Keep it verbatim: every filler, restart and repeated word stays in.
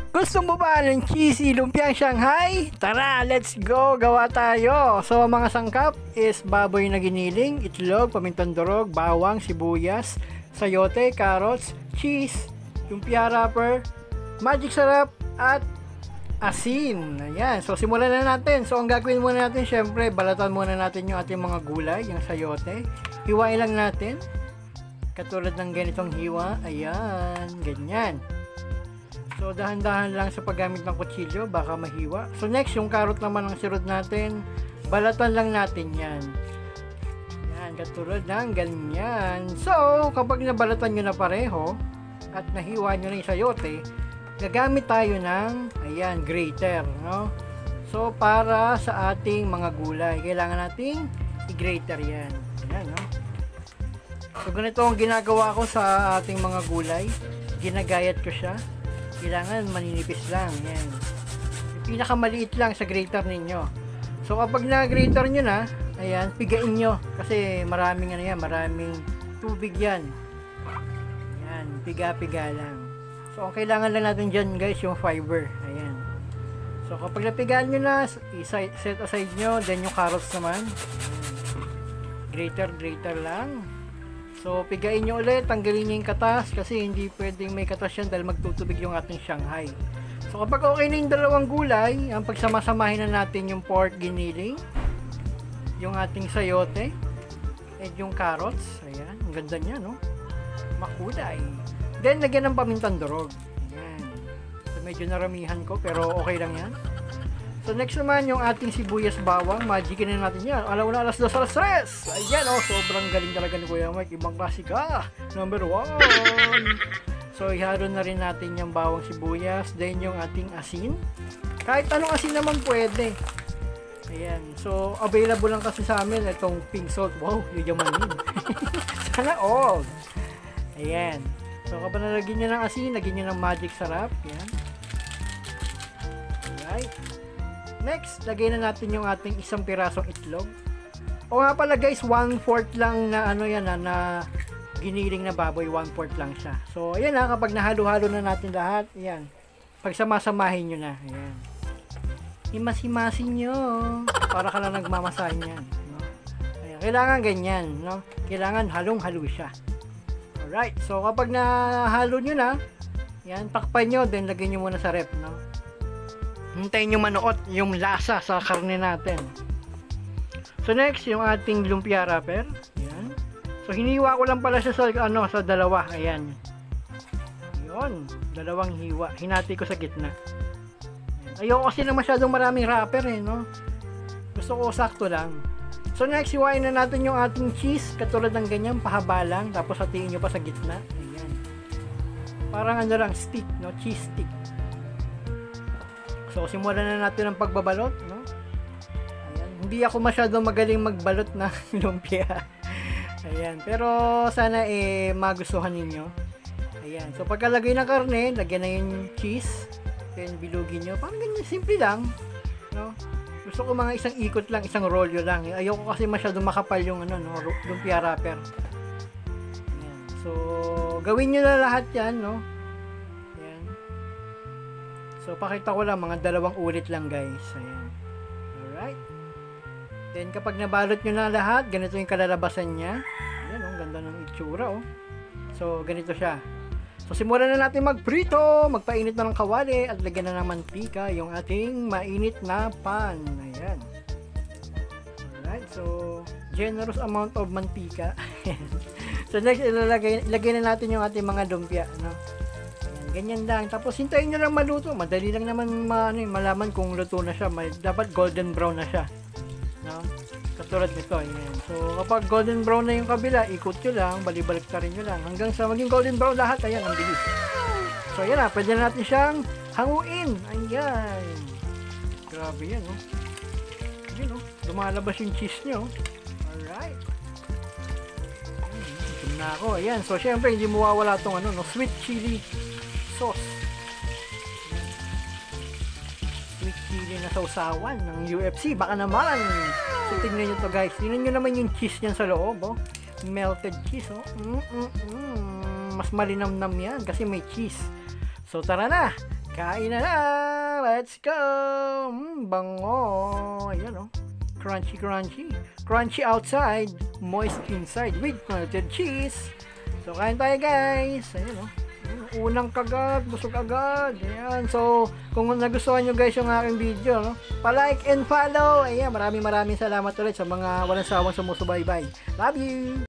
Gusto mo ba ng cheesy lumpiang Shanghai? Tara, let's go! Gawa tayo! So, ang mga sangkap is baboy na giniling, itlog, pamintang durog, bawang, sibuyas, sayote, carrots, cheese, lumpia wrapper, magic sarap, at asin. Ayan. So, simulan na natin. So, ang gagawin muna natin, syempre, balatan muna natin yung ating mga gulay, yung sayote. Hiwain lang natin. Katulad ng ganitong hiwa. Ayan. Ganyan. So, dahan-dahan lang sa paggamit ng kutsilyo, baka mahiwa. So, next, yung carrot naman ang sirod natin. Balatan lang natin yan. Yan, katulad ng ganyan. So, kapag nabalatan nyo na pareho, at nahiwa nyo na yung sayote, gagamit tayo ng, ayan, grater, no? So, para sa ating mga gulay, kailangan nating i-grater yan. Ayan, no? So, ganito ang ginagawa ko sa ating mga gulay. Ginagayat ko siya. Kailangan maninipis lang. Yan. Yung pinakamaliit lang sa grater ninyo. So, kapag na-grater nyo na, ayan, pigain nyo. Kasi maraming ano yan, maraming tubig yan. Ayan, piga-piga lang. So, ang kailangan lang natin dyan, guys, yung fiber. Ayan. So, kapag napigaan nyo na, set aside nyo, then yung carrots naman. Ayan. Grater, grater lang. So, pigain nyo ulit, tanggalin nyo yung katas kasi hindi pwedeng may katas yan dahil magtutubig yung ating Shanghai. So, kapag okay na yung dalawang gulay, ang pagsamasamahin na natin yung pork giniling, yung ating sayote, at yung carrots. Ayan, ang ganda niya, no? Makulay. Then, lagyan ng pamintang durog. Ayan. So, medyo naramihan ko, pero okay lang yan. So, next naman, yung ating sibuyas bawang. Magicin na natin yan. Alam mo na, alas dos, alas tres. Ayan, oh, sobrang galing talaga ni Kuya Mike. Ibang klase ka. Number one. So, ihalo na rin natin yung bawang sibuyas. Then, yung ating asin. Kahit anong asin naman pwede. Ayan. So, available lang kasi sa amin itong pink salt. Wow, yuyamanin. Sana all. Ayan. So, kapag nalagyan nyo ng asin, lagyan nyo ng magic sarap. Ayan. Alright. Next, lagay na natin yung ating isang pirasong itlog. O nga pala guys, one fourth lang na ano yan na, na giniling na baboy, one fourth lang siya. So, ayan na, kapag nahalo-halo na natin lahat, ayan. Pagsamasamahin nyo na, ayan. Imasi-masi nyo. Para ka lang nagmamasahin yan. No? Ayan, kailangan ganyan, no? Kailangan halong-halo siya. Alright, so kapag nahalo nyo na, ayan, takpan nyo, then lagay nyo muna sa rep, no? Hintayin nyo manuot yung lasa sa karne natin. So next, yung ating lumpia wrapper. Ayan. So hiniwa ko lang pala siya sa, ano, sa dalawa. Ayan. Yun. Dalawang hiwa. Hinati ko sa gitna. Ayan. Ayoko kasi na masyadong maraming wrapper eh, no? Gusto ko sakto lang. So next, hiwain na natin yung ating cheese. Katulad ng ganyan, pahaba lang. Tapos hatiin nyo pa sa gitna. Ayan. Parang ano lang, stick, no? Cheese stick. So, simulan na natin ang pagbabalot, no? Ayan. Hindi ako masyadong magaling magbalot ng lumpia. Ayan. Pero, sana eh, magustuhan ninyo. Ayan. So, pagkalagay ng karne, lagyan na yung cheese. Then, bilugin nyo. Parang ganyan, simple lang. No? Gusto ko mga isang ikot lang, isang rolyo lang. Ayoko kasi masyadong makapal yung ano, no? Lumpia wrapper. Ayan. So, gawin nyo na lahat yan, no? So, pakita ko lang, mga dalawang ulit lang, guys. Ayan. Alright. Then, kapag nabalot nyo na lahat, ganito yung kalalabasan niya. Ayan, oh, ganda ng itsura, oh. So, ganito siya. So, simulan na natin magprito, magpainit na ng kawali, at lagyan na ng mantika yung ating mainit na pan. Ayan. Alright. So, generous amount of mantika. So, next, ilalagay, ilagay na natin yung ating mga lumpia, no? Ganyan lang. Tapos hintayin nyo lang maluto. Madali lang naman ma, ano, malaman kung luto na siya. May, dapat golden brown na siya. No? Katulad nito. Ayan. So kapag golden brown na yung kabila, ikot nyo lang, balibalik ka rin nyo lang. Hanggang sa maging golden brown lahat. Ayan, ang bilis. So ayan na. Pwede na natin siyang hanguin. Ayan. Grabe yan. Oh. Ayan, oh. Lumalabas yung cheese nyo. Alright. Ayan, na ako. Ayan. So syempre, hindi mawawala itong ano, no? Sweet chili sauce. Sweet chili na sausawan ng U F C. Baka naman. So, tingnan nyo to, guys. Tingnan nyo naman yung cheese niyan sa loob, oh. Melted cheese, oh. Mm -mm -mm. Mas malinamnam yan kasi may cheese. So, tara na. Kain na na! Let's go! Mm, bango! Ayan, oh. Crunchy, crunchy. Crunchy outside, moist inside with melted cheese. So, kain tayo, guys. Ayan, oh. Unang kagat, busog agad. Ayan. So, kung nagustuhan nyo guys yung aking video, no? Pa-like and follow. Ayan, maraming maraming salamat ulit sa mga walang sawang sumusubaybay. Love you!